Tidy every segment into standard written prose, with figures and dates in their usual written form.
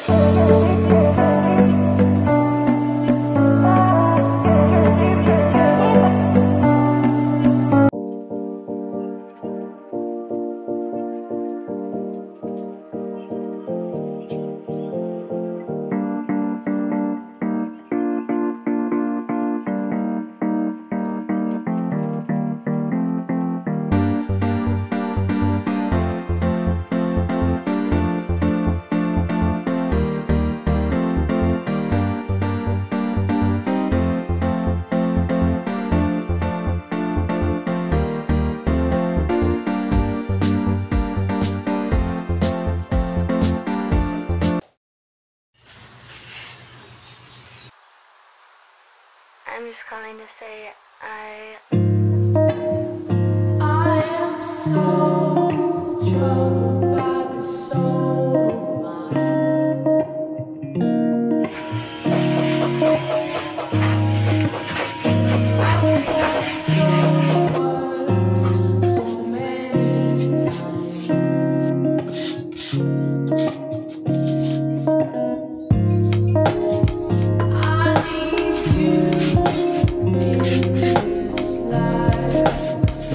I'm just calling to say I am so troubled by the soul of mine. I've said those words so many times. I need you in this life.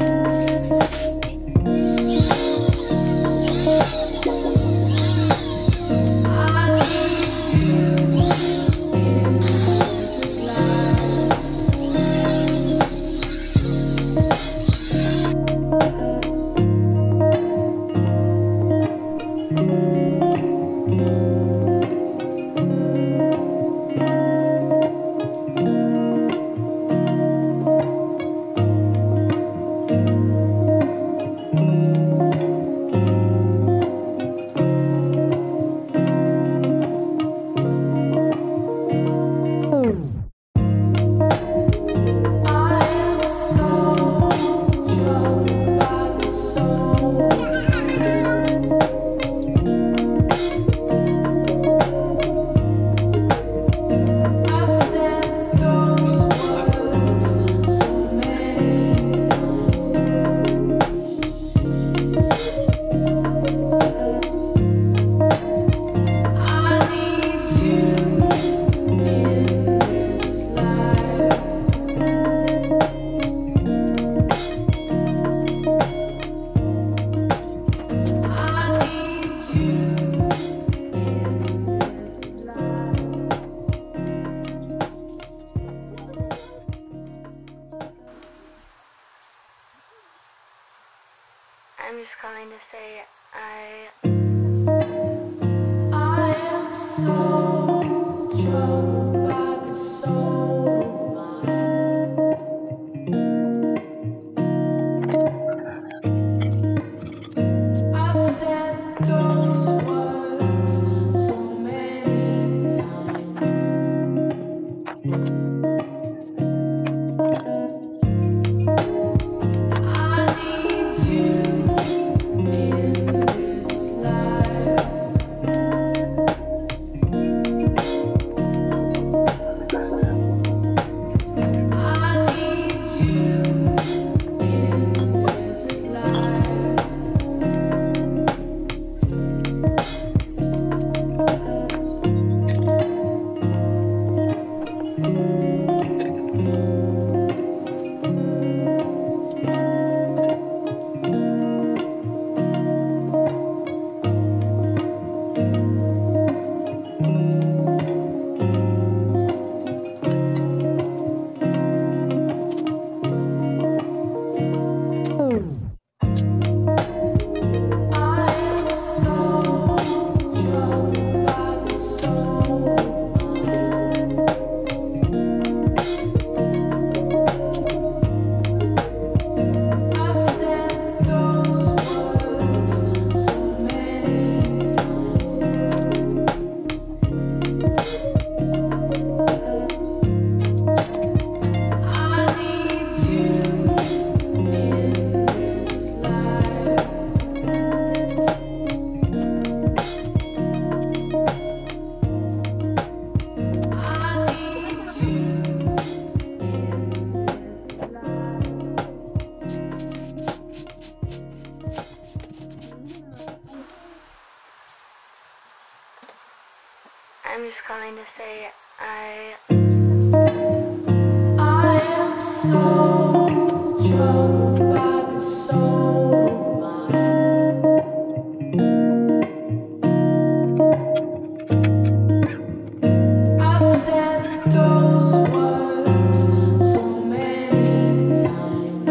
I'm just calling to say I am so troubled by the soul of mine. I've said those words so many times. I'm just calling to say I am so troubled by the soul of mine. I've said those words so many times.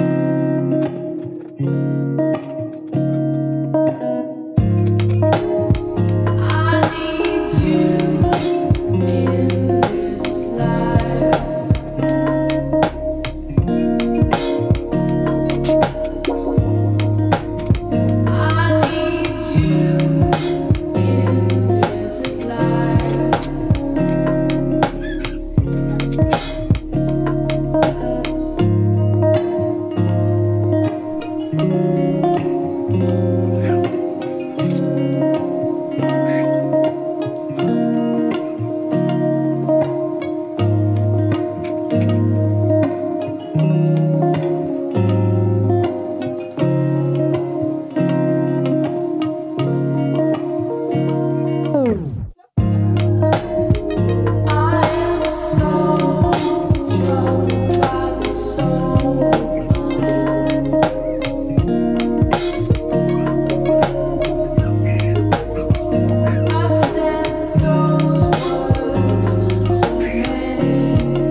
I need you in this life. I need you in this life. I am so troubled by the soul of mine. I've said those words so many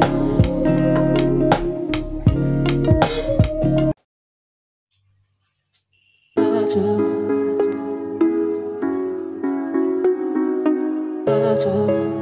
times.